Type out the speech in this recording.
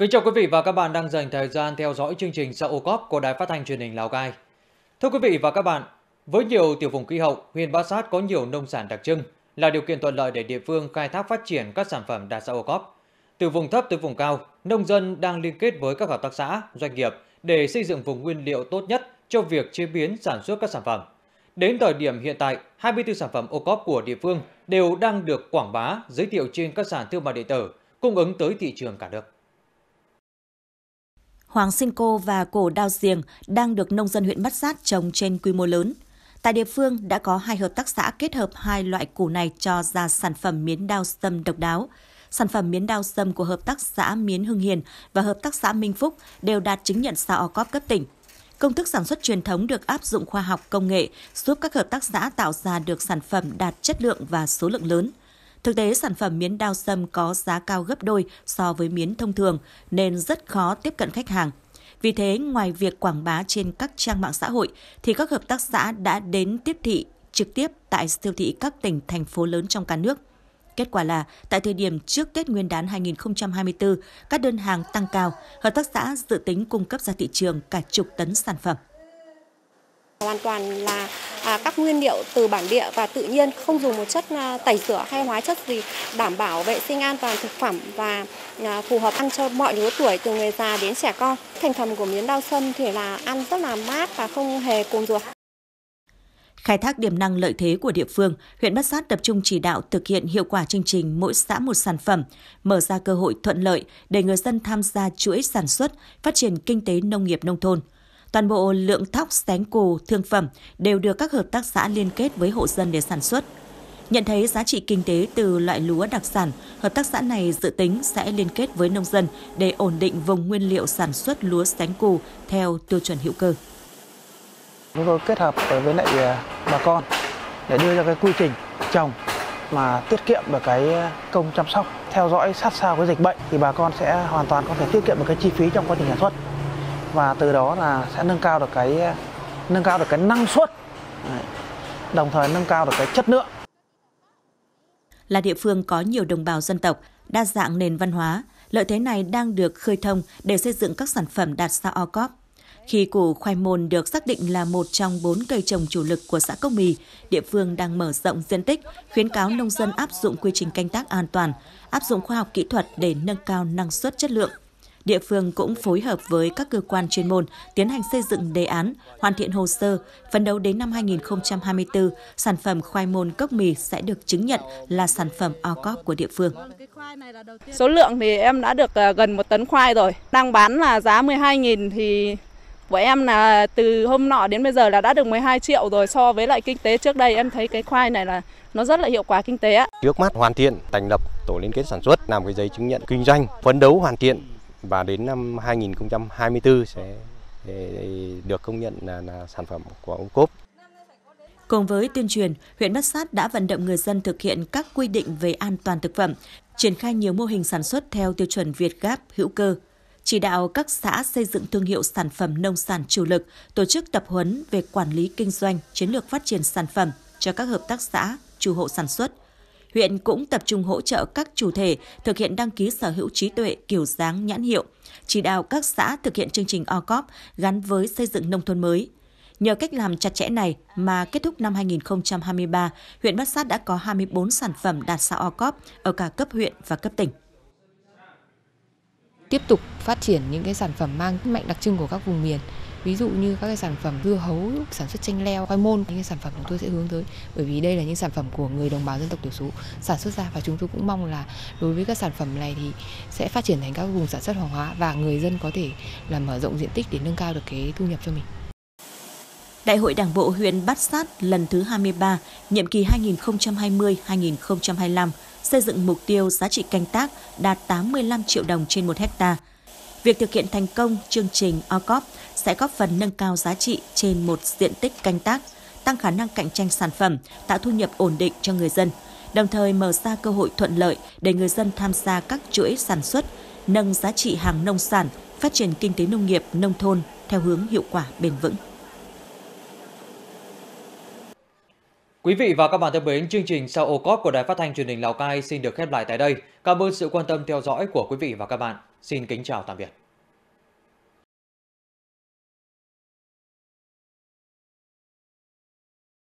Kính chào quý vị và các bạn đang dành thời gian theo dõi chương trình Sao OCOP của Đài Phát thanh Truyền hình Lào Cai. Thưa quý vị và các bạn, với nhiều tiểu vùng khí hậu, huyện Bát Sát có nhiều nông sản đặc trưng là điều kiện thuận lợi để địa phương khai thác phát triển các sản phẩm đạt Sao OCOP. Từ vùng thấp tới vùng cao, nông dân đang liên kết với các hợp tác xã, doanh nghiệp để xây dựng vùng nguyên liệu tốt nhất cho việc chế biến sản xuất các sản phẩm. Đến thời điểm hiện tại, 24 sản phẩm OCOP của địa phương đều đang được quảng bá, giới thiệu trên các sàn thương mại điện tử, cung ứng tới thị trường cả nước. Hoàng Sinh Cô và cổ đao giềng đang được nông dân huyện Bát Sát trồng trên quy mô lớn. Tại địa phương đã có 2 hợp tác xã kết hợp 2 loại củ này cho ra sản phẩm miến đao sâm độc đáo. Sản phẩm miến đao sâm của hợp tác xã Miến Hưng Hiền và hợp tác xã Minh Phúc đều đạt chứng nhận Sao OCOP cấp tỉnh. Công thức sản xuất truyền thống được áp dụng khoa học công nghệ, giúp các hợp tác xã tạo ra được sản phẩm đạt chất lượng và số lượng lớn. Thực tế, sản phẩm miến đao sâm có giá cao gấp đôi so với miến thông thường nên rất khó tiếp cận khách hàng. Vì thế, ngoài việc quảng bá trên các trang mạng xã hội, thì các hợp tác xã đã đến tiếp thị trực tiếp tại siêu thị các tỉnh, thành phố lớn trong cả nước. Kết quả là, tại thời điểm trước Tết Nguyên đán 2024, các đơn hàng tăng cao, hợp tác xã dự tính cung cấp ra thị trường cả chục tấn sản phẩm. Hoàn toàn là các nguyên liệu từ bản địa và tự nhiên, không dùng một chất tẩy rửa hay hóa chất gì, đảm bảo vệ sinh an toàn thực phẩm và phù hợp ăn cho mọi lứa tuổi từ người già đến trẻ con. Thành phần của miến đao sâm thì là ăn rất là mát và không hề cồn ruột. Khai thác điểm năng lợi thế của địa phương, huyện Bát Sát tập trung chỉ đạo thực hiện hiệu quả chương trình mỗi xã một sản phẩm, mở ra cơ hội thuận lợi để người dân tham gia chuỗi sản xuất, phát triển kinh tế nông nghiệp nông thôn. Toàn bộ lượng thóc, xén cù, thương phẩm đều được các hợp tác xã liên kết với hộ dân để sản xuất. Nhận thấy giá trị kinh tế từ loại lúa đặc sản, hợp tác xã này dự tính sẽ liên kết với nông dân để ổn định vùng nguyên liệu sản xuất lúa xén cù theo tiêu chuẩn hữu cơ. Chúng tôi kết hợp với lại bà con để đưa ra cái quy trình trồng mà tiết kiệm được cái công chăm sóc, theo dõi sát sao cái dịch bệnh thì bà con sẽ hoàn toàn có thể tiết kiệm được cái chi phí trong quá trình sản xuất. Và từ đó là sẽ nâng cao được cái năng suất, đồng thời nâng cao được cái chất lượng. Là địa phương có nhiều đồng bào dân tộc, đa dạng nền văn hóa, lợi thế này đang được khơi thông để xây dựng các sản phẩm đạt Sao OCOP. Khi củ khoai môn được xác định là một trong 4 cây trồng chủ lực của xã Cốc Mì, địa phương đang mở rộng diện tích, khuyến cáo nông dân áp dụng quy trình canh tác an toàn, áp dụng khoa học kỹ thuật để nâng cao năng suất chất lượng. Địa phương cũng phối hợp với các cơ quan chuyên môn tiến hành xây dựng đề án, hoàn thiện hồ sơ, phấn đấu đến năm 2024, sản phẩm khoai môn Cốc Mì sẽ được chứng nhận là sản phẩm OCOP của địa phương. Số lượng thì em đã được gần 1 tấn khoai rồi, đang bán là giá 12.000 thì của em là từ hôm nọ đến bây giờ là đã được 12 triệu rồi. So với lại kinh tế trước đây em thấy cái khoai này là nó rất là hiệu quả kinh tế. Trước mắt hoàn thiện thành lập tổ liên kết sản xuất, làm cái giấy chứng nhận kinh doanh, phấn đấu hoàn thiện và đến năm 2024 sẽ được công nhận là sản phẩm của OCOP. Cùng với tuyên truyền, huyện Bát Sát đã vận động người dân thực hiện các quy định về an toàn thực phẩm, triển khai nhiều mô hình sản xuất theo tiêu chuẩn Việt Gap hữu cơ, chỉ đạo các xã xây dựng thương hiệu sản phẩm nông sản chủ lực, tổ chức tập huấn về quản lý kinh doanh, chiến lược phát triển sản phẩm cho các hợp tác xã, chủ hộ sản xuất. Huyện cũng tập trung hỗ trợ các chủ thể thực hiện đăng ký sở hữu trí tuệ kiểu dáng nhãn hiệu, chỉ đạo các xã thực hiện chương trình OCOP gắn với xây dựng nông thôn mới. Nhờ cách làm chặt chẽ này mà kết thúc năm 2023, huyện Bát Sát đã có 24 sản phẩm đạt Sao OCOP ở cả cấp huyện và cấp tỉnh. Tiếp tục phát triển những cái sản phẩm mang mạnh đặc trưng của các vùng miền. Ví dụ như các cái sản phẩm dưa hấu, sản xuất chanh leo, khoai môn, những cái sản phẩm chúng tôi sẽ hướng tới, bởi vì đây là những sản phẩm của người đồng bào dân tộc thiểu số sản xuất ra, và chúng tôi cũng mong là đối với các sản phẩm này thì sẽ phát triển thành các vùng sản xuất hàng hóa và người dân có thể là mở rộng diện tích để nâng cao được cái thu nhập cho mình. Đại hội Đảng bộ huyện Bát Sát lần thứ 23, nhiệm kỳ 2020-2025 xây dựng mục tiêu giá trị canh tác đạt 85 triệu đồng trên 1 hectare. Việc thực hiện thành công chương trình OCOP sẽ góp phần nâng cao giá trị trên một diện tích canh tác, tăng khả năng cạnh tranh sản phẩm, tạo thu nhập ổn định cho người dân, đồng thời mở ra cơ hội thuận lợi để người dân tham gia các chuỗi sản xuất, nâng giá trị hàng nông sản, phát triển kinh tế nông nghiệp, nông thôn theo hướng hiệu quả bền vững. Quý vị và các bạn thân mến, chương trình Sao OCOP của Đài Phát thanh Truyền hình Lào Cai xin được khép lại tại đây. Cảm ơn sự quan tâm theo dõi của quý vị và các bạn. Xin kính chào tạm biệt.